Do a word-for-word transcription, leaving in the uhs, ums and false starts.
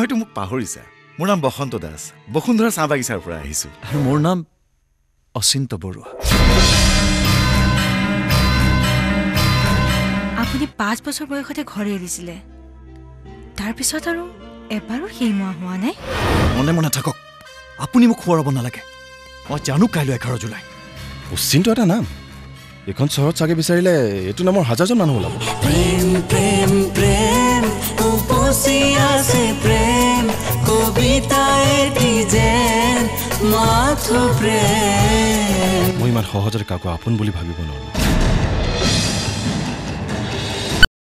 হয়তো মোক পাহৰিছা মোৰ নাম বসন্ত দাস বসুন্ধৰা চাহ বাগিচাৰ পৰা আহিছো আৰু মোৰ নাম অচিন্ত বৰুৱা আপুনি পাঁচ বছৰ বয়সতে ঘৰ এৰিছিলে তাৰ পিছত আৰু এবাৰো হিমোৱা হোৱা নাই মনে মনে থাকক আপুনি মোক খোৱাব নালাগে মই জানো কাইলৈ এঘাৰ জুলাই অচিন্ত এটা নাম এখন চহৰত চাগে বিচাৰিলে এইটো নামৰ হাজাৰজন মানুহ ওলাব প্ৰেম প্ৰেম প্ৰেম উপচি আছে প্ৰেম কবিতা এটি যেন মাথো প্ৰেম মই ইমান সহজতে কাকো আপোন বুলি ভাবিব নোৱাৰো